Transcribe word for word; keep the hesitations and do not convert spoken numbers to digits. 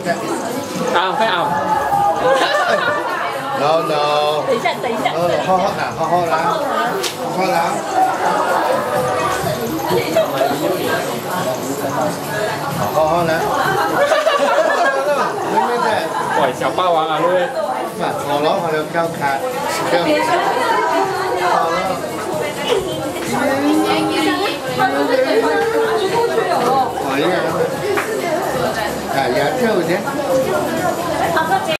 啊，快啊 No no。 等一下，等一下。 呃，好好啦，好好啦，好好啦。好好啦。ไม่ไม่แต่ปล่อย小霸王啊，对不对？ ขอร้องขอเร็วก้าวขาก้าวขอร้อง